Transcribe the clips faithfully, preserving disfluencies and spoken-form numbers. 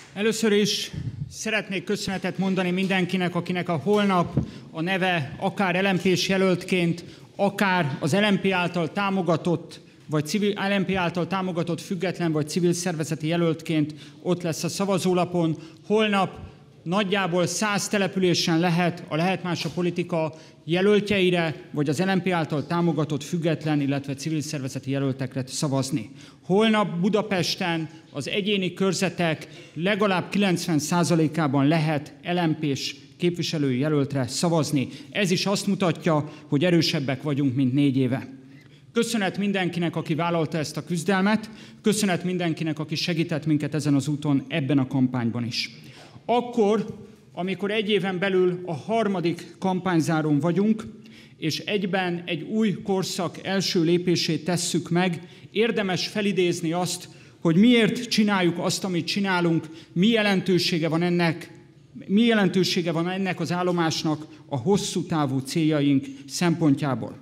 Először is szeretnék köszönetet mondani mindenkinek, akinek a holnap a neve akár el em pés jelöltként, akár az el em pé által támogatott, vagy civil, el em pé által támogatott független vagy civil szervezeti jelöltként ott lesz a szavazólapon. Holnap nagyjából száz településen lehet a Lehet Más a Politika jelöltjeire, vagy az el em pé által támogatott független, illetve civil szervezeti jelöltekre szavazni. Holnap Budapesten az egyéni körzetek legalább kilencven százalékában lehet el em pés képviselői jelöltre szavazni. Ez is azt mutatja, hogy erősebbek vagyunk, mint négy éve. Köszönet mindenkinek, aki vállalta ezt a küzdelmet, köszönet mindenkinek, aki segített minket ezen az úton, ebben a kampányban is. Akkor, amikor egy éven belül a harmadik kampányzárón vagyunk, és egyben egy új korszak első lépését tesszük meg, érdemes felidézni azt, hogy miért csináljuk azt, amit csinálunk, mi jelentősége van ennek, mi jelentősége van ennek az állomásnak a hosszú távú céljaink szempontjából.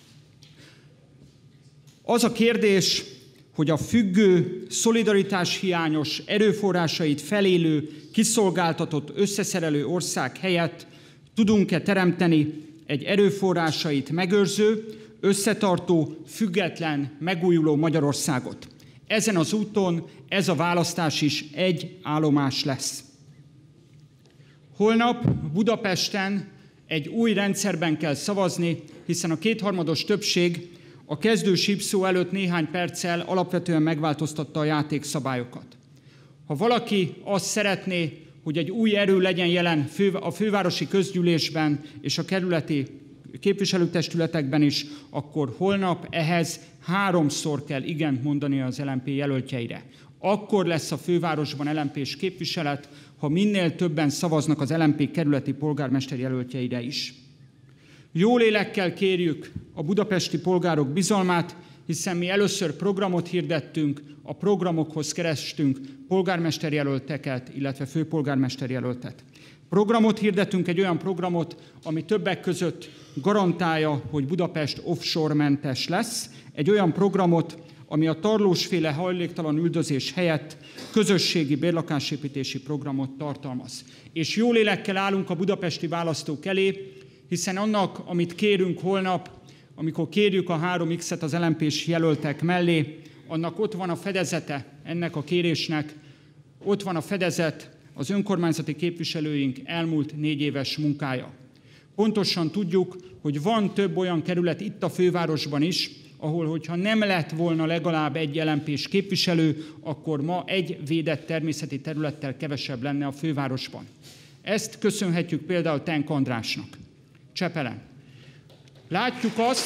Az a kérdés, hogy a függő, szolidaritáshiányos, erőforrásait felélő, kiszolgáltatott, összeszerelő ország helyett tudunk-e teremteni egy erőforrásait megőrző, összetartó, független, megújuló Magyarországot. Ezen az úton ez a választás is egy állomás lesz. Holnap Budapesten egy új rendszerben kell szavazni, hiszen a kétharmados többség a kezdő sípszó előtt néhány perccel alapvetően megváltoztatta a játékszabályokat. Ha valaki azt szeretné, hogy egy új erő legyen jelen a fővárosi közgyűlésben és a kerületi képviselőtestületekben is, akkor holnap ehhez háromszor kell igent mondani az el em pé jelöltjeire. Akkor lesz a fővárosban el em pés képviselet, ha minél többen szavaznak az el em pé kerületi polgármester jelöltjeire is. Jó lélekkel kérjük a budapesti polgárok bizalmát, hiszen mi először programot hirdettünk, a programokhoz kerestünk polgármesterjelölteket, illetve főpolgármesterjelöltet. Programot hirdetünk, egy olyan programot, ami többek között garantálja, hogy Budapest offshore-mentes lesz, egy olyan programot, ami a tarlósféle hajléktalan üldözés helyett közösségi bérlakásépítési programot tartalmaz. És jó lélekkel állunk a budapesti választók elé, hiszen annak, amit kérünk holnap, amikor kérjük a három X-et az el em pés jelöltek mellé, annak ott van a fedezete ennek a kérésnek, ott van a fedezet az önkormányzati képviselőink elmúlt négy éves munkája. Pontosan tudjuk, hogy van több olyan kerület itt a fővárosban is, ahol, hogyha nem lett volna legalább egy el em pés képviselő, akkor ma egy védett természeti területtel kevesebb lenne a fővárosban. Ezt köszönhetjük például Tenk Andrásnak, Csepelen. Látjuk azt,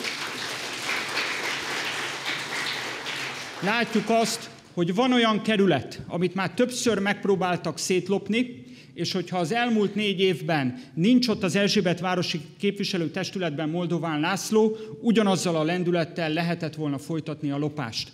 látjuk azt, hogy van olyan kerület, amit már többször megpróbáltak szétlopni, és hogyha az elmúlt négy évben nincs ott az Erzsébetvárosi képviselőtestületben Moldován László, ugyanazzal a lendülettel lehetett volna folytatni a lopást.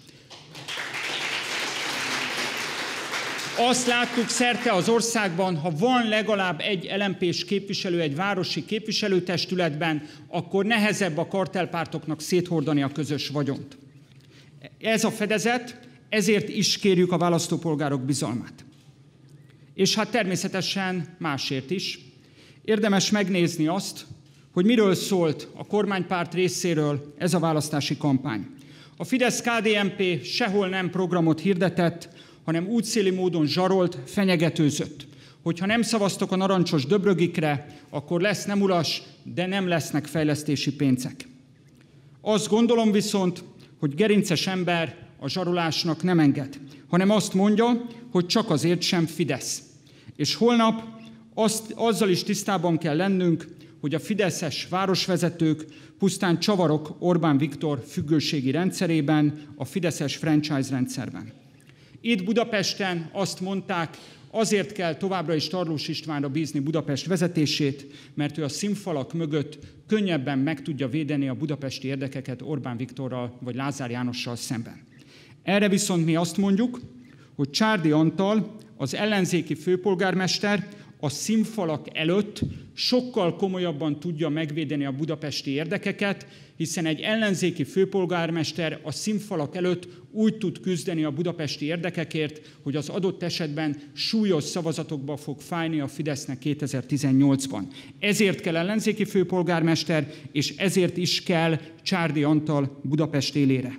Azt láttuk szerte az országban, ha van legalább egy el em pés képviselő egy városi képviselőtestületben, akkor nehezebb a kartellpártoknak széthordani a közös vagyont. Ez a fedezet, ezért is kérjük a választópolgárok bizalmát. És hát természetesen másért is. Érdemes megnézni azt, hogy miről szólt a kormánypárt részéről ez a választási kampány. A Fidesz-ká dé en pé sehol nem programot hirdetett, hanem útszéli módon zsarolt, fenyegetőzött. Hogyha nem szavaztok a narancsos döbrögikre, akkor lesz nem ulas, de nem lesznek fejlesztési pénzek. Azt gondolom viszont, hogy gerinces ember a zsarolásnak nem enged, hanem azt mondja, hogy csak azért sem Fidesz. És holnap azt, azzal is tisztában kell lennünk, hogy a fideszes városvezetők pusztán csavarok Orbán Viktor függőségi rendszerében, a fideszes franchise rendszerben. Itt Budapesten azt mondták, azért kell továbbra is Tarlós Istvánra bízni Budapest vezetését, mert ő a színfalak mögött könnyebben meg tudja védeni a budapesti érdekeket Orbán Viktorral vagy Lázár Jánossal szemben. Erre viszont mi azt mondjuk, hogy Csárdi Antal, az ellenzéki főpolgármester a színfalak előtt sokkal komolyabban tudja megvédeni a budapesti érdekeket, hiszen egy ellenzéki főpolgármester a színfalak előtt úgy tud küzdeni a budapesti érdekekért, hogy az adott esetben súlyos szavazatokba fog fájni a Fidesznek kétezer-tizennyolcban. Ezért kell ellenzéki főpolgármester, és ezért is kell Csárdi Antal Budapest élére.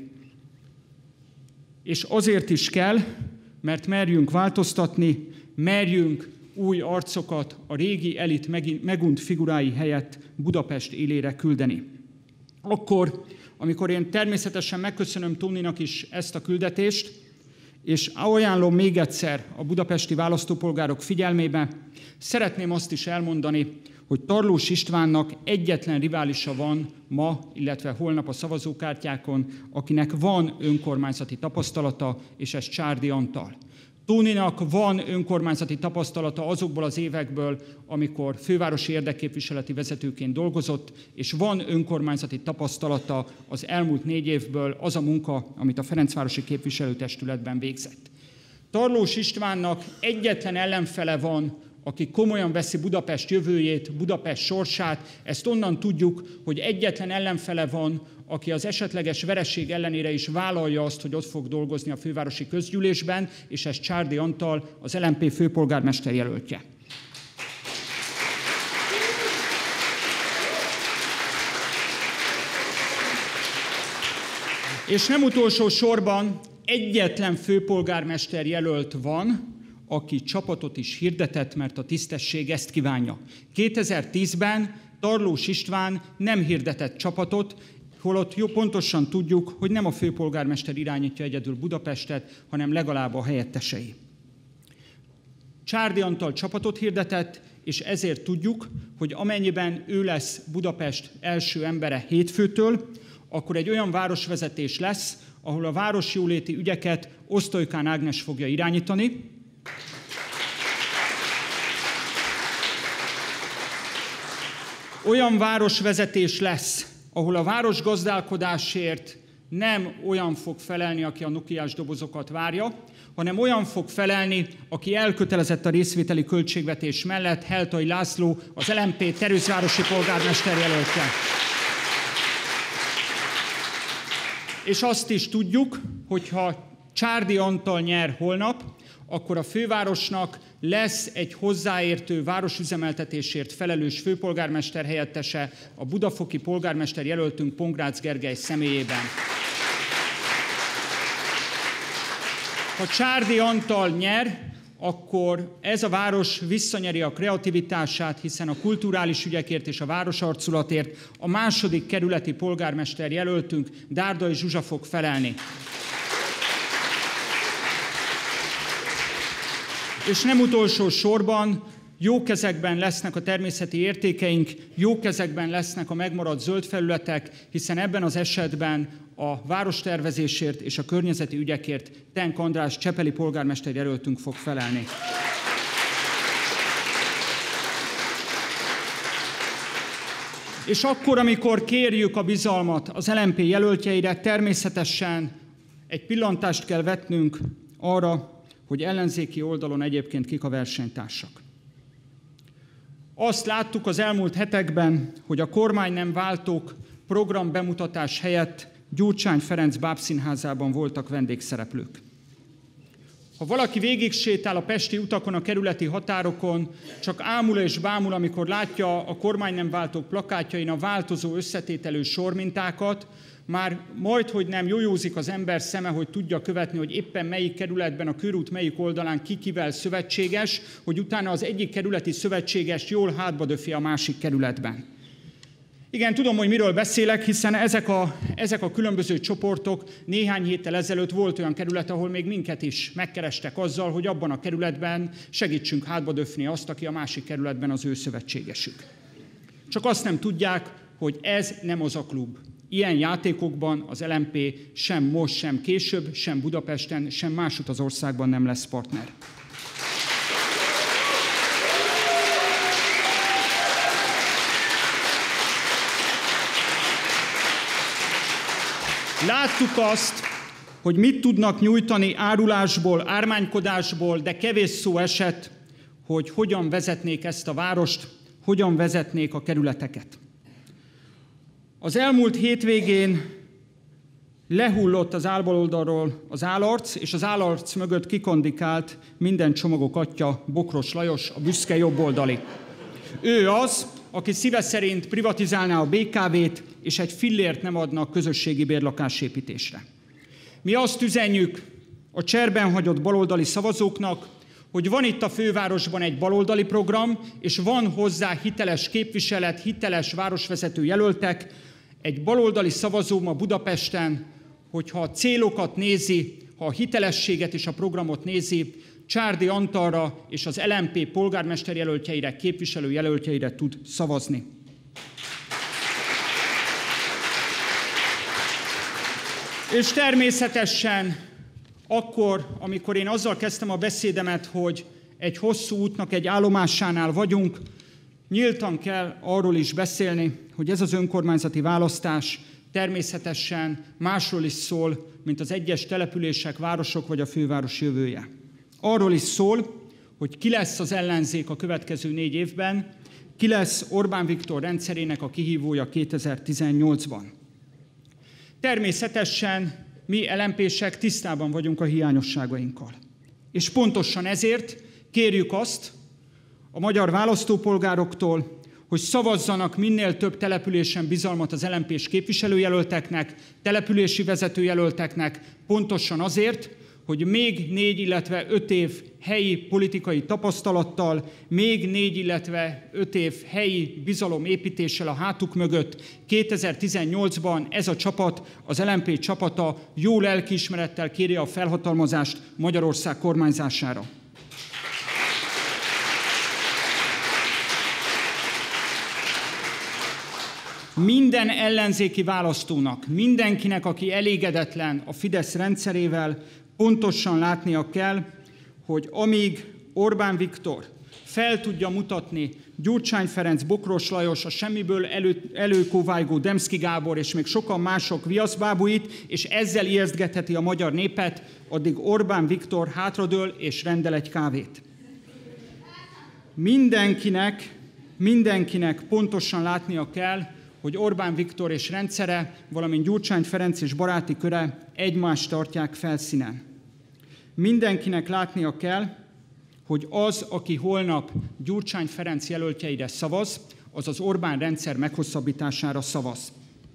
És azért is kell, mert merjünk változtatni, merjünk új arcokat a régi elit megunt figurái helyett Budapest élére küldeni. Akkor, amikor én természetesen megköszönöm Tóninak is ezt a küldetést, és ajánlom még egyszer a budapesti választópolgárok figyelmébe, szeretném azt is elmondani, hogy Tarlós Istvánnak egyetlen riválisa van ma, illetve holnap a szavazókártyákon, akinek van önkormányzati tapasztalata, és ez Csárdi Antal. Tóninak van önkormányzati tapasztalata azokból az évekből, amikor fővárosi érdekképviseleti vezetőként dolgozott, és van önkormányzati tapasztalata az elmúlt négy évből, az a munka, amit a Ferencvárosi képviselőtestületben végzett. Tarlós Istvánnak egyetlen ellenfele van, aki komolyan veszi Budapest jövőjét, Budapest sorsát. Ezt onnan tudjuk, hogy egyetlen ellenfele van, aki az esetleges vereség ellenére is vállalja azt, hogy ott fog dolgozni a fővárosi közgyűlésben, és ez Csárdi Antal, az el em pé főpolgármester jelöltje. És nem utolsó sorban egyetlen főpolgármester jelölt van, aki csapatot is hirdetett, mert a tisztesség ezt kívánja. kétezer-tízben Tarlós István nem hirdetett csapatot, holott jó pontosan tudjuk, hogy nem a főpolgármester irányítja egyedül Budapestet, hanem legalább a helyettesei. Csárdi Antal csapatot hirdetett, és ezért tudjuk, hogy amennyiben ő lesz Budapest első embere hétfőtől, akkor egy olyan városvezetés lesz, ahol a városjóléti ügyeket Osztolykán Ágnes fogja irányítani, olyan városvezetés lesz, ahol a városgazdálkodásért nem olyan fog felelni, aki a nokiás dobozokat várja, hanem olyan fog felelni, aki elkötelezett a részvételi költségvetés mellett, Heltai László, az el em pé Terőszvárosi polgármester jelöltje. És azt is tudjuk, hogy ha Csárdi Antal nyer holnap, akkor a fővárosnak lesz egy hozzáértő városüzemeltetésért felelős főpolgármester helyettese, a budafoki polgármester jelöltünk Pongrácz Gergely személyében. Ha Csárdi Antal nyer, akkor ez a város visszanyeri a kreativitását, hiszen a kulturális ügyekért és a városarculatért a második kerületi polgármester jelöltünk, Dárdai Zsuzsa fog felelni. És nem utolsó sorban jó kezekben lesznek a természeti értékeink, jó kezekben lesznek a megmaradt zöld felületek, hiszen ebben az esetben a várostervezésért és a környezeti ügyekért Tenk András csepeli polgármester jelöltünk fog felelni. És akkor, amikor kérjük a bizalmat az el em pé jelöltjeire, természetesen egy pillantást kell vetnünk arra, hogy ellenzéki oldalon egyébként kik a versenytársak. Azt láttuk az elmúlt hetekben, hogy a kormány nem váltók program bemutatás helyett Gyurcsány Ferenc bábszínházában voltak vendégszereplők. Ha valaki végig sétál a pesti utakon, a kerületi határokon, csak ámul és bámul, amikor látja a kormány nem váltók plakátjain a változó összetételő sormintákat, már majdhogy nem jójózik az ember szeme, hogy tudja követni, hogy éppen melyik kerületben, a körút melyik oldalán ki kivel szövetséges, hogy utána az egyik kerületi szövetséges jól hátba döfi a másik kerületben. Igen, tudom, hogy miről beszélek, hiszen ezek a, ezek a különböző csoportok néhány héttel ezelőtt volt olyan kerület, ahol még minket is megkerestek azzal, hogy abban a kerületben segítsünk hátba döfni azt, aki a másik kerületben az ő szövetségesük. Csak azt nem tudják, hogy ez nem az a klub. Ilyen játékokban az el em pé sem most, sem később, sem Budapesten, sem másút az országban nem lesz partner. Láttuk azt, hogy mit tudnak nyújtani árulásból, ármánykodásból, de kevés szó esett hogy hogyan vezetnék ezt a várost, hogyan vezetnék a kerületeket. Az elmúlt hétvégén lehullott az álbaloldalról az állarc, és az állarc mögött kikandikált minden csomagok atya, Bokros Lajos, a büszke jobboldali. Ő az, aki szíve szerint privatizálná a bé ká vét, és egy fillért nem adna a közösségi bérlakásépítésre. Mi azt üzenjük a cserben hagyott baloldali szavazóknak, hogy van itt a fővárosban egy baloldali program, és van hozzá hiteles képviselet, hiteles városvezető jelöltek. Egy baloldali szavazó ma Budapesten, hogyha a célokat nézi, ha a hitelességet és a programot nézi, Csárdi Antalra és az el em pé polgármester jelöltjeire, képviselő jelöltjeire tud szavazni. És természetesen akkor, amikor én azzal kezdtem a beszédemet, hogy egy hosszú útnak egy állomásánál vagyunk, nyíltan kell arról is beszélni, hogy ez az önkormányzati választás természetesen másról is szól, mint az egyes települések, városok vagy a főváros jövője. Arról is szól, hogy ki lesz az ellenzék a következő négy évben, ki lesz Orbán Viktor rendszerének a kihívója kétezer-tizennyolcban. Természetesen mi el em pések tisztában vagyunk a hiányosságainkkal. És pontosan ezért kérjük azt a magyar választópolgároktól, hogy szavazzanak minél több településen bizalmat az el em pés képviselőjelölteknek, települési vezetőjelölteknek, pontosan azért, hogy még négy, illetve öt év helyi politikai tapasztalattal, még négy, illetve öt év helyi bizalomépítéssel a hátuk mögött kétezer-tizennyolcban ez a csapat, az el em pé csapata jó lelkiismerettel kéri a felhatalmazást Magyarország kormányzására. Minden ellenzéki választónak, mindenkinek, aki elégedetlen a Fidesz rendszerével, pontosan látnia kell, hogy amíg Orbán Viktor fel tudja mutatni Gyurcsány Ferenc, Bokros Lajos, a semmiből elő, előkóvájgó Demszky Gábor és még sokan mások viaszbábuit, és ezzel ijesztgetheti a magyar népet, addig Orbán Viktor hátradől és rendel egy kávét. Mindenkinek, mindenkinek pontosan látnia kell, hogy Orbán Viktor és rendszere, valamint Gyurcsány Ferenc és baráti köre egymást tartják felszínen. Mindenkinek látnia kell, hogy az, aki holnap Gyurcsány Ferenc jelöltjeire szavaz, az az Orbán rendszer meghosszabbítására szavaz.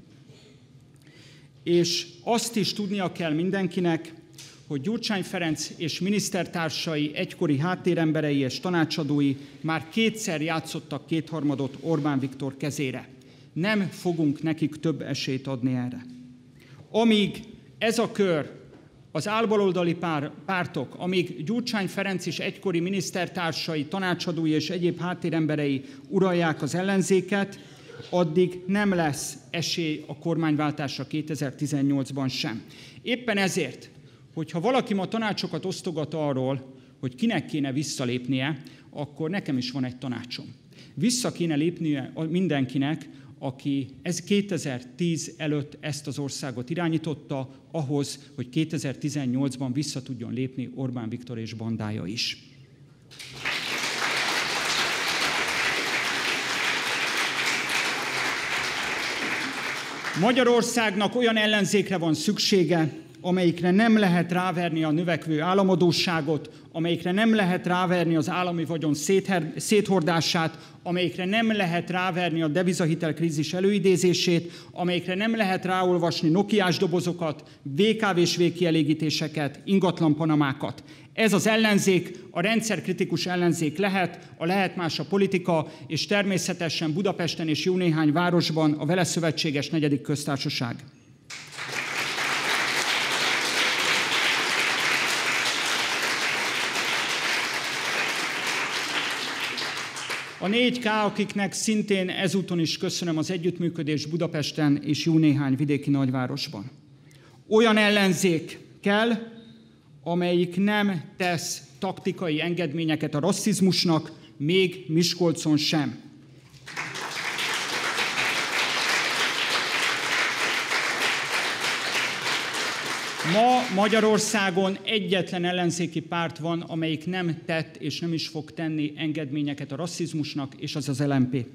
És azt is tudnia kell mindenkinek, hogy Gyurcsány Ferenc és minisztertársai, egykori háttéremberei és tanácsadói már kétszer játszottak kétharmadot Orbán Viktor kezére. Nem fogunk nekik több esélyt adni erre. Amíg ez a kör, az álbaloldali pár, pártok, amíg Gyurcsány Ferenc és egykori minisztertársai, tanácsadói és egyéb háttéremberei uralják az ellenzéket, addig nem lesz esély a kormányváltásra kétezer-tizennyolcban sem. Éppen ezért, hogyha valaki ma tanácsokat osztogat arról, hogy kinek kéne visszalépnie, akkor nekem is van egy tanácsom. Vissza kéne lépnie mindenkinek, aki ez kétezer-tíz előtt ezt az országot irányította, ahhoz, hogy kétezer-tizennyolcban vissza tudjon lépni Orbán Viktor és bandája is. Magyarországnak olyan ellenzékre van szüksége, amelyikre nem lehet ráverni a növekvő államadósságot, amelyikre nem lehet ráverni az állami vagyon széthordását, amelyikre nem lehet ráverni a devizahitelkrízis előidézését, amelyikre nem lehet ráolvasni nokiás dobozokat, vé ká vés végkielégítéseket, ingatlan panamákat. Ez az ellenzék, a rendszerkritikus ellenzék lehet, a lehet más a politika, és természetesen Budapesten és jó néhány városban a vele szövetséges negyedik köztársaság. A négy ká, akiknek szintén ezúton is köszönöm az együttműködést Budapesten és jó néhány vidéki nagyvárosban. Olyan ellenzék kell, amelyik nem tesz taktikai engedményeket a rasszizmusnak, még Miskolcon sem. Ma Magyarországon egyetlen ellenzéki párt van, amelyik nem tett és nem is fog tenni engedményeket a rasszizmusnak, és az az el em pé.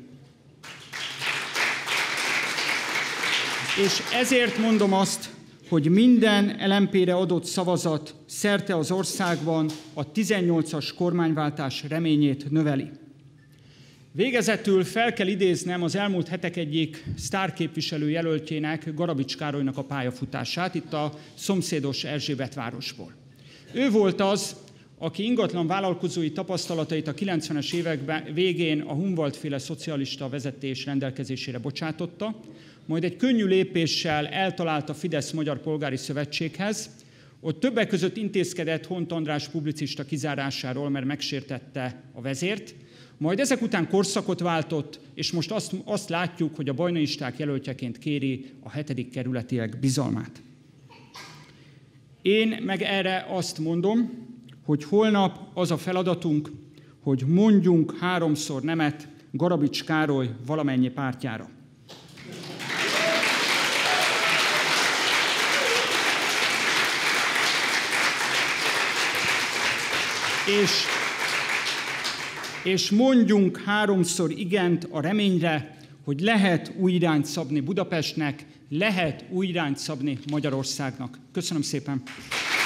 És ezért mondom azt, hogy minden el em pére adott szavazat szerte az országban a tizennyolcas kormányváltás reményét növeli. Végezetül fel kell idéznem az elmúlt hetek egyik sztárképviselő jelöltjének, Garabics Károlynak a pályafutását, itt a szomszédos Erzsébetvárosból. Ő volt az, aki ingatlan vállalkozói tapasztalatait a kilencvenes évek végén a Hunwald-féle szocialista vezetés rendelkezésére bocsátotta, majd egy könnyű lépéssel eltalált a Fidesz Magyar Polgári Szövetséghez, ott többek között intézkedett Hont András publicista kizárásáról, mert megsértette a vezért, majd ezek után korszakot váltott, és most azt, azt látjuk, hogy a bajnaisták jelöltjeként kéri a hetedik kerületiek bizalmát. Én meg erre azt mondom, hogy holnap az a feladatunk, hogy mondjunk háromszor nemet Garabics Károly valamennyi pártjára. És, és mondjunk háromszor igent a reményre, hogy lehet új irányt szabni Budapestnek, lehet új irányt szabni Magyarországnak. Köszönöm szépen!